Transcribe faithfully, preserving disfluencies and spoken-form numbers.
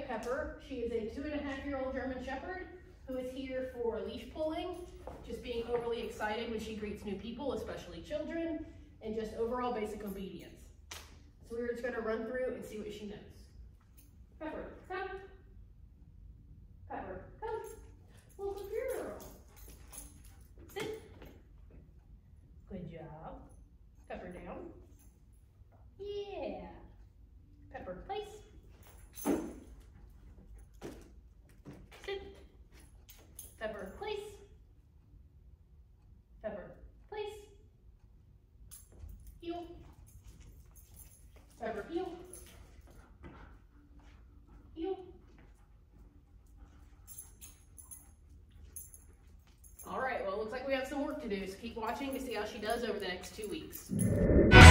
at Pepper. She is a two and a half year old German Shepherd who is here for leash pulling, just being overly excited when she greets new people, especially children, and just overall basic obedience. So we're just gonna run through and see what she knows. Pepper, come. Pepper, come. Well, good girl. Sit. Good job. Pepper down. Yeah. Pepper, place. Sit. Pepper, place. Pepper, place. Heel. Pepper, heel. Heel. All right, well, it looks like we have some work to do, so keep watching to see how she does over the next two weeks.